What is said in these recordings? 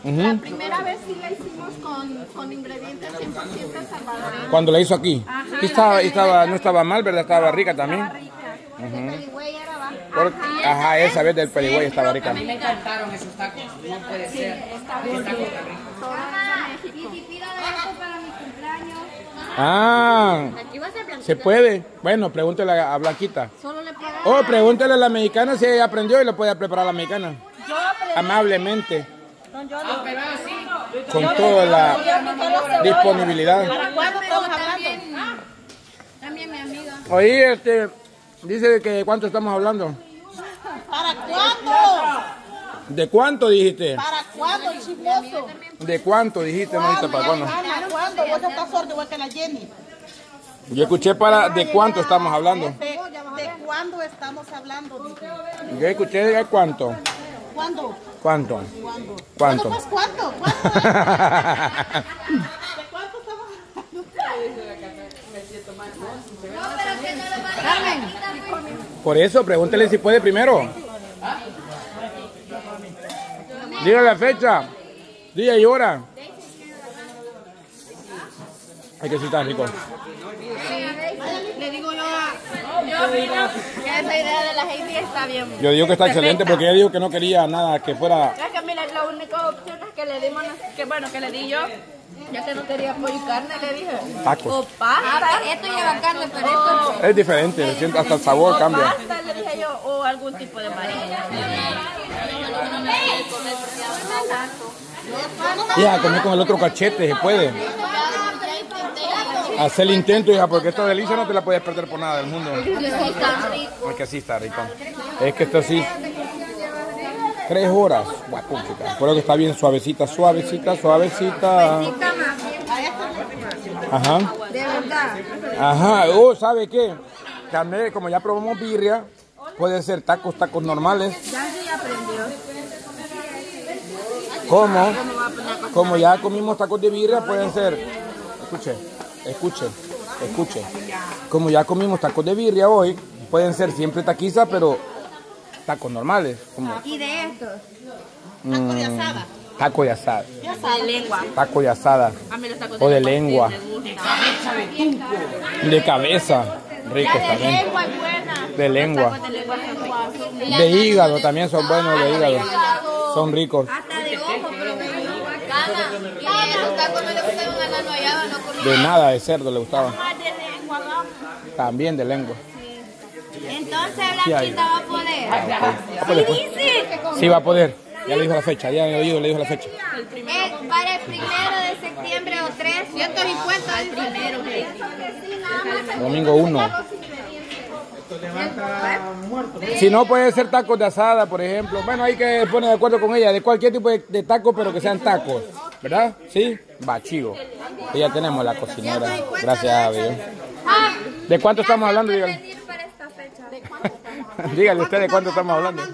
La primera vez sí la hicimos con ingredientes 100% salvadoreños. Cuando la hizo aquí. Ajá, No estaba mal, ¿verdad? Estaba rica también. Estaba rica. El peligüey era bajo. Esa vez del peligüey estaba rica. A mí me encantaron esos tacos. No puede ser. Está bien. Todo es de México. Y si pido de esto para mi cumpleaños. Ah, Aquí va a ser blanquita. ¿se puede? Bueno, pregúntele a Blanquita. Solo le puedo Oh, pregúntele a la mexicana si ella aprendió y le puede preparar a la mexicana. Yo aprendí. Amablemente. Yo Pero sí. Con toda la disponibilidad. ¿Para cuándo estamos hablando? También mi amiga. Oye, dice que ¿cuánto estamos hablando? ¿Para cuándo? ¿De cuánto dijiste? ¿Para cuándo, chismoso? ¿De cuánto dijiste, monita? ¿Para cuándo? ¿Para cuándo? Vos estás sordo igual que la Jenny. Yo escuché ¿de cuánto estamos hablando? ¿De cuándo estamos hablando? Dije. Yo escuché ¿de cuánto? ¿Cuándo? ¿Cuánto? ¿Cuándo? ¿Cuánto? Pues, ¿cuánto? ¿Cuánto? ¿De cuánto estamos hablando? Carmen. Por eso, pregúntele si puede primero. Diga la fecha, día y hora. Hay que sí está rico. Le digo yo opino que esa idea de la Heidi está bien. Yo digo que está excelente porque ella dijo que no quería nada que fuera... Es que mira, la única opción es que le dimos, que le di yo, ya que no quería pollo y carne, le dije. Tacos. O pasta. Esto lleva carne, pero esto. Es diferente, siento hasta el sabor cambia. Pasta, le dije yo, o algún tipo de marisco. Ya, comer con el otro cachete, se puede. Hacer el intento, hija, porque esta delicia no te la puedes perder por nada del mundo. Porque así está rico. Es que esto sí. 3 horas. Guapuchica. Por eso está bien suavecita, suavecita, suavecita. Ajá. De verdad. Ajá. ¿Sabe qué? También, como ya probamos birria, puede ser tacos normales. Ya sí aprendió. ¿Cómo? Como ya comimos tacos de birria, pueden ser... Escuche. Como ya comimos tacos de birria hoy, pueden ser siempre taquizas, pero tacos normales. Como, ¿Y de estos? Taco de asada. taco de asada. De lengua. Taco de asada. A mí los tacos O de lengua lengua. sí me gustan. De cabeza. Rico De también. lengua es buena. De lengua. Los tacos de lengua son ricos. De hígado también son buenos, de hígado. Son ricos. Hasta de ojo, pero me gusta. Y los tacos no le gustaron a la noyada, no comí. De nada de cerdo le gustaba. Más de lengua, vamos. También de lengua. Entonces Sí, ahí. Blanquita va a poder. Pues. Dice. Sí, va a poder. Ya le dijo la fecha, ya he oído, le dijo la fecha. Para el 1 de septiembre o 3. 150 al primero. Domingo 1. Si no, puede ser tacos de asada, por ejemplo. Bueno, hay que poner de acuerdo con ella, de cualquier tipo de tacos, pero que sean tacos. ¿Verdad? Sí, va chivo. Y ya tenemos la cocinera, gracias a Dios. ¿De cuánto estamos hablando? Dígale, Venir para esta fecha. dígale usted de cuánto estamos hablando.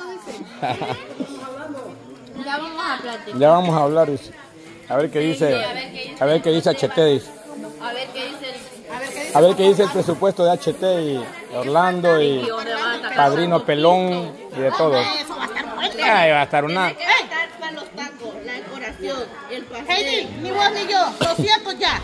Ya vamos a platicar. Ya vamos a hablar, dice. A ver qué dice. A ver qué dice HT, dice. A ver qué dice A ver qué dice el presupuesto de HT y Orlando y Padrino Pelón y de todo. Eso va a estar bueno. Ahí va a estar una. Tiene que estar para los tacos, la decoración, el pastel. Heidi, ni vos ni yo, 200 ya.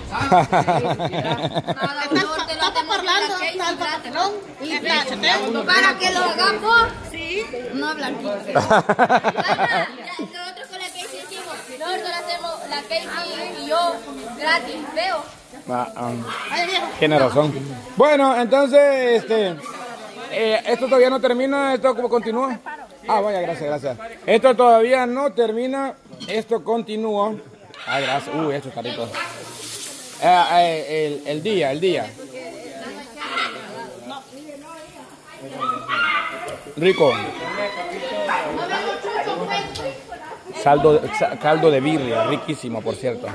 Estás parlando, está el pastelón, está HT. Para que lo hagamos. Sí. No, Blanquita. Nosotros con la Casey hicimos. Nosotros hacemos la Casey y yo gratis, veo. Tiene razón. Bueno, entonces, esto todavía no termina, esto como continúa. Ah, vaya, gracias. Esto todavía no termina, esto continúa. Ah, gracias. Esto está rico. El día. Rico. Caldo de birria, riquísimo, por cierto.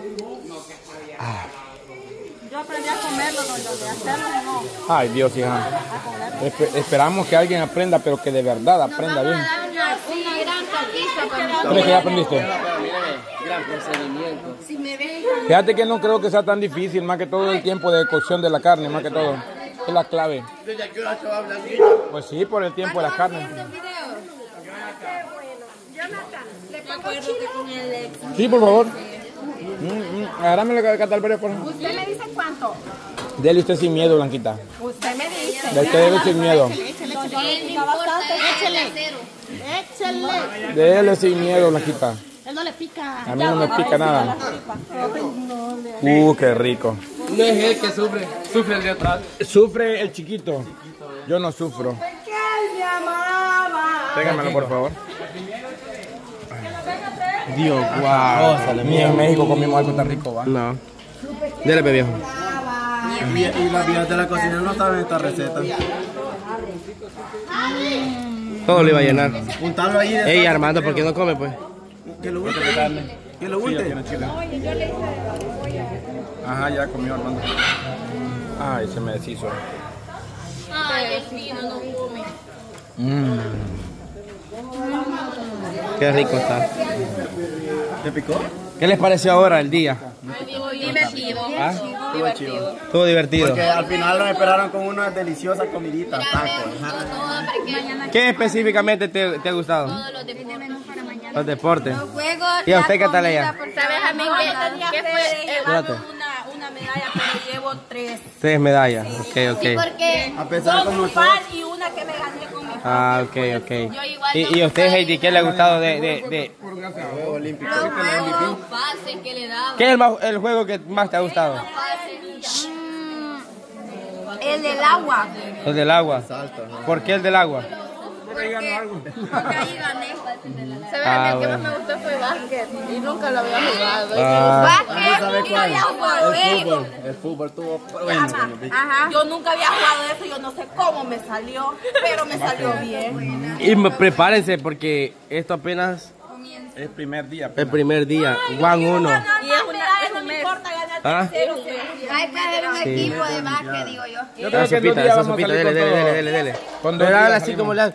Yo aprendí a comerlo, de hacerlo no. Ay, Dios, hija. Esperamos que alguien aprenda, pero que de verdad aprenda bien. Una gran taquiza. ¿Crees que ya aprendiste? Gran procedimiento. Si me ven. Fíjate que no creo que sea tan difícil, más que todo el tiempo de cocción de la carne, más que todo. Es la clave. ¿Desde qué hora estaba hablando? Pues sí, por el tiempo de la carne. Jonathan, le acuerdo que con el ex. Sí, por favor. Agárrame la Catalperio, por favor. ¿Usted me dice cuánto? Dele usted sin miedo, Blanquita. Usted me dice. De usted dele sin miedo. Él no importa, échale cero. Échale. Dele sin miedo, Blanquita. Él no le pica. A mí no me pica nada. Qué rico. No es él que sufre, sufre el de atrás. Sufre el chiquito. Yo no sufro. Pégamelo, por favor. Dios, wow. Ni en México comimos algo tan rico, ¿va? No. Dele, pe, viejo. Y las viejas de la cocina no saben esta receta. Todo lo iba a llenar. Untalo ahí de Ey, Armando, ¿por qué no come, pues? que lo unte. Que lo unte. Ajá, ya comió Armando. Ay, se me deshizo. Ay, el fino no come. Qué rico está. ¿Te picó? ¿Qué les pareció ahora el día? Divertido. ¿Ah? Divertido. Estuvo divertido. Porque al final nos esperaron con una deliciosa comidita, tacos. ¿Qué específicamente te ha gustado? Todos los deportes. Los deportes. Juego, ¿Y a usted qué tal ella? ¿Sabes a mí qué fue? Espérate. Una medalla, pero llevo 3. 3 medallas. Ok, ok. Porque A pesar como Son son. fan y una que me gané con mi Ah, ok, ok. yo igual ¿Y a usted, Heidi, qué le ha gustado de los pases que le daba. ¿Qué es el juego que más te ha gustado? El del agua. El del agua. ¿Por qué el del agua? Porque ahí gané. ¿Sabes? Ah, El que más bueno. me gustó fue básquet. Y nunca lo había jugado. Ah, ¿Sabe Nunca había jugado eso. El fútbol tuvo bueno. Ajá. Yo nunca había jugado eso, yo no sé cómo me salió, pero me salió bien. y prepárense porque esto apenas Es el primer día. el primer día. Juan 1. Y es no me importa ganar ¿Ah? tercero. Hay que hacer un equipo de básquet, digo yo. Yo creo que en 2 días Esa vamos a sopita, salir dele, con todo. dele, dele. Con 2 Pero hágale días así salimos. como le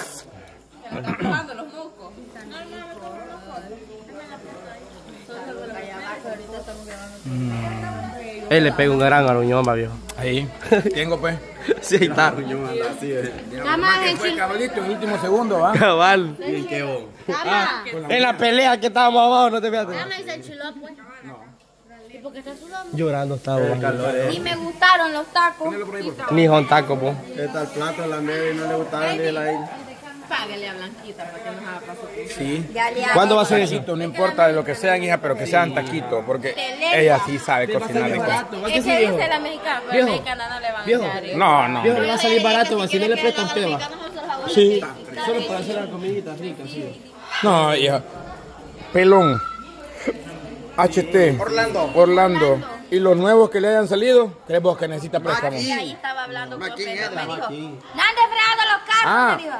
Él le pega un gran aruñón, va, viejo. Ahí. Tengo pues. Sí, ahí está. Fue cabalito en último segundo, ¿va? Cabal. En la pelea que estábamos abajo, no te fíjate. Y se enchiló, pues. ¿Y por qué está sudando? Llorando estaba. Ni me gustaron los tacos. Ni con taco, po. Está el plato, la media y no le gustaron ni la isla. Págale a Blanquita para que nos haga paso. Sí. ¿Cuándo va a ser eso? Taquito, no importa de lo que sean, hija, pero que sean taquitos, porque ella sí sabe cocinar de cosas. Ese dice la mexicana, pero la mexicana no le van a dar. No, no. Le va a salir barato, va, si no le presta a usted, va. Sí. Solo para hacer la comidita rica, sí. No, hija. Pelón. HT. Orlando. ¿Y los nuevos que le hayan salido? ¿Crees vos que necesita préstamo? Ahí estaba hablando con Pedro, me dijo, ¡No han desfregado los carros! Ah. Me dijo.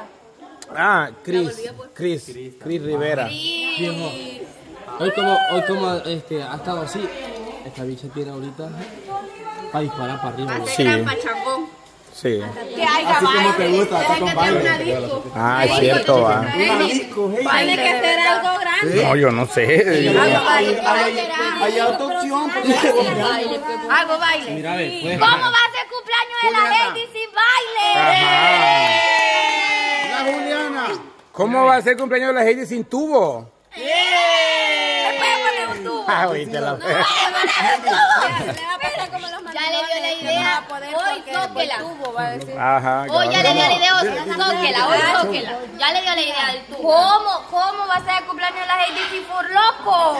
Chris Rivera. Hoy como ha estado así, esta bicha tiene ahorita para disparar para arriba. hace Sí. gran pachangón. Sí. Que haya Así como te baile. gusta, así con baile. Ah, es cierto, va. Tiene que ser algo grande. No, yo no sé. Hay otra opción. Algo baile. Mira, ve, pues. ¿Cómo va a ser el cumpleaños de la Heidi sin baile? Ajá. La Juliana. ¿Cómo va a ser el cumpleaños de la Heidi sin tubo? Después un tubo. Ah, oíste la fe. Le va a pasar como los Ya le dio la idea. Hoy zóquela. Ajá. Hoy ya le dio la idea. Zóquela, hoy zóquela. Ya le dio la idea del tubo. ¿Cómo va a ser el cumpleaños de la Heidi sin por loco?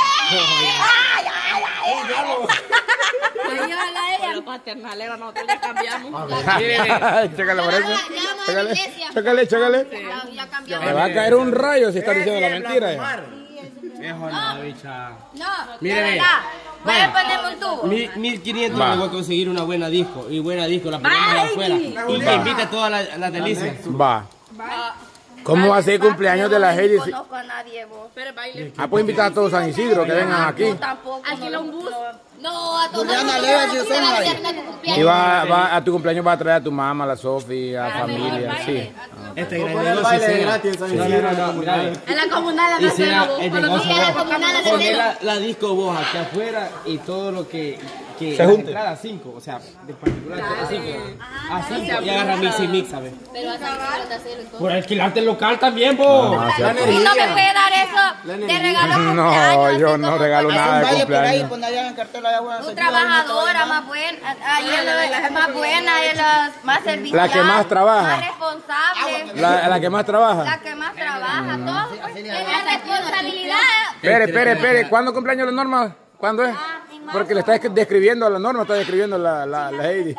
Los paternaleros nosotros ya cambiamos. Chécale por eso. Ya vamos a la iglesia. Chécale. Ya cambiamos. Me va a caer un rayo si está diciendo la mentira. Viejo, la bicha. No, Mire, de ve. verdad. Voy a ponerme un tubo. 1500 Va. me voy a conseguir una buena disco. Y buena disco, la ponemos de afuera. Y que invite a todas las delicias. Va. ¿Cómo va a ser el cumpleaños de la Heidi? No conozco a nadie, vos. Pero baile. Ah, puedo invitar a todos San Isidro que vengan aquí. Tampoco. Alquila un bus. No, a todos. Juliana, lea si son ahí. Y va a tu cumpleaños va a traer a tu mamá, a la Sofía, a familia, sí. Este Poner gran el negocio baile será. gratis en San No, Isidro. no, mira, ve. En la comunal Y será el Cuando negocio tú quieras vos. combinar la Poner cena. la disco vos aquí afuera y todo lo que que Se las junte. entradas 5, o sea, de particular a 5. A 5 y agarra mix y mix, ¿sabes? Pero vas a ver de hacer entonces. Por alquilarte el local también, po. No, Y no me puede dar eso de regalo No, cumpleaños, yo así no como regalo que nada de Vaya por ahí, cumpleaños. pon allá en cartel allá, bueno, Tu trabajadora más buena, ella es más buena, ella es más servicial. La que más trabaja. Más responsable. La que más trabaja. La que más trabaja, todo. Pues, tiene responsabilidad. Espere, ¿cuándo cumpleaños la Norma? ¿Cuándo es? Porque le está describiendo a la Norma, está describiendo la Heidi.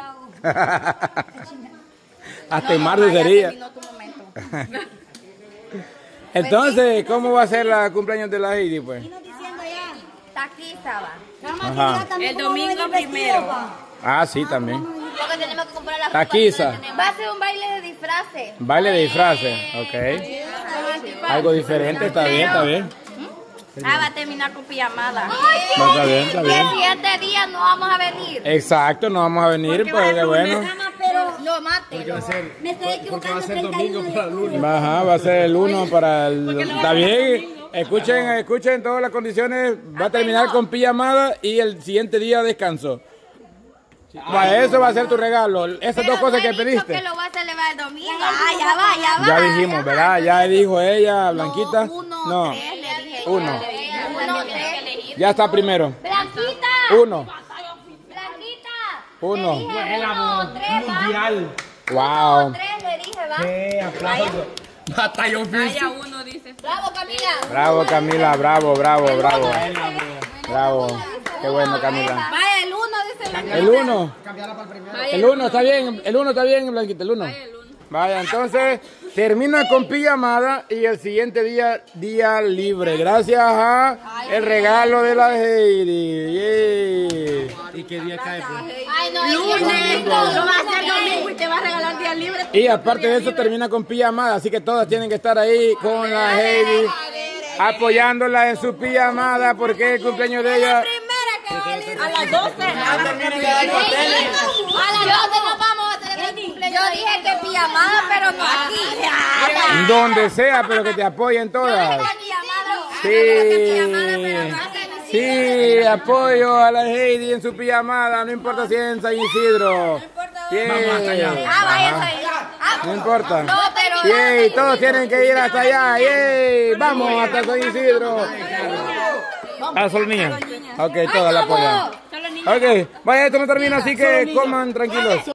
Hasta en marzo sería. Terminó tu momento. Entonces, ¿cómo va a ser la cumpleaños de la Heidi, pues? Taquiza va. Ajá. El domingo primero. Ah, sí, también. Porque tenemos que comprar la Taquiza. Va a ser un baile de disfraces. Baile de disfraces, ok. Algo diferente, está bien, está bien. Va a terminar con pijamada. No, está bien, está bien. 17 días no vamos a venir. Exacto, no vamos a venir, pues de bueno. No mate. Porque va a ser domingo para el lunes. Ajá, va a ser el 1 para el... Está bien. Escuchen todas las condiciones. Va a terminar con pijamada y el siguiente día descanso. Para eso va a ser tu regalo. Esas dos cosas que pediste. Que lo va a celebrar el domingo. Ya va. Ya dijimos, ¿verdad? Ya dijo ella, Blanquita. No, 1-3 le dije. 1. 1-3. Ya está primero. Blanquita. 1. Blanquita. 1. Le dije 1-3. Mundial. Wow. 3 le dije, va. Aplausos. Batallón Vaya físico. uno dice. Bravo, Camila. Bravo, Camila. Bravo. Qué bueno, Camila. Vaya, el 1 dice Blanquita. El 1. El 1 está bien. El 1 está bien, Blanquita. El 1. Vaya, entonces termina con pijamada y el siguiente día libre. Gracias a el regalo de la Heidi. Yay. ¿Y qué día cae, pues? Ay, no, lunes. Lo va a hacer domingo y te va a regalar día libre. Y aparte de eso termina con pijamada, así que todas tienen que estar ahí con la Heidi, apoyándola en su pijamada porque es el cumpleaños de ella. A las 12. A las 12 nos vamos a celebrar el cumpleaños. Yo dije que pijamada, pero no aquí. Donde sea, pero que te apoyen todas. Sí, apoyo a la Heidi en su pijamada, no importa si es en San Isidro. Vamos hasta allá. No importa. No, pero Yay, todos tienen que ir hasta allá. Yay, vamos hasta San Isidro. Ah, solo niñas. Ok, todas la apoyan. Ok, vaya, esto no termina, así que coman tranquilos.